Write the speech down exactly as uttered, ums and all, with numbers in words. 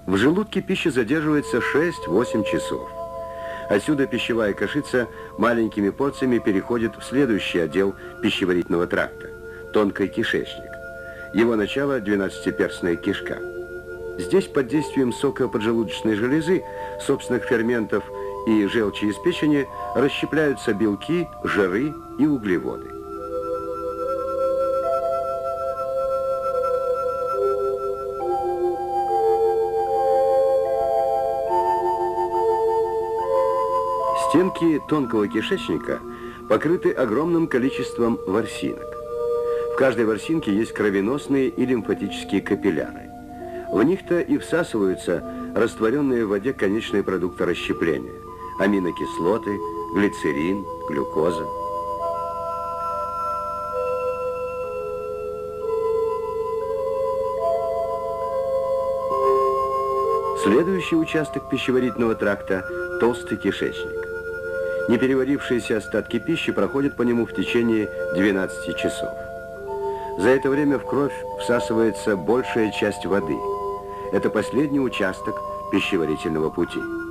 В желудке пища задерживается шесть-восемь часов. Отсюда пищевая кашица маленькими порциями переходит в следующий отдел пищеварительного тракта – тонкий кишечник. Его начало – двенадцатиперстная кишка. Здесь под действием сока поджелудочной железы, собственных ферментов и желчи из печени расщепляются белки, жиры и углеводы. Стенки тонкого кишечника покрыты огромным количеством ворсинок. В каждой ворсинке есть кровеносные и лимфатические капилляры. В них-то и всасываются растворенные в воде конечные продукты расщепления – аминокислоты, глицерин, глюкоза. Следующий участок пищеварительного тракта – толстый кишечник. Непереварившиеся остатки пищи проходят по нему в течение двенадцати часов. За это время в кровь всасывается большая часть воды. Это последний участок пищеварительного пути.